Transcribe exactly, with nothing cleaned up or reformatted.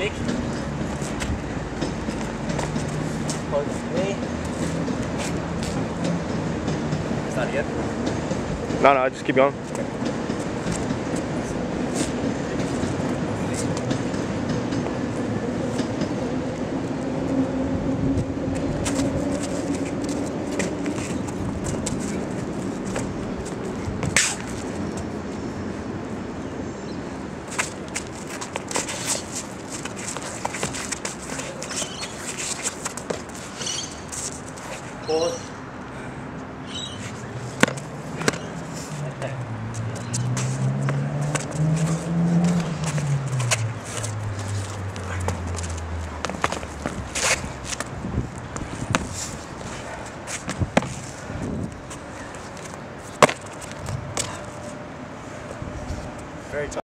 big. Hold it away. Start again. No, no, just keep going. Pause. Very tough.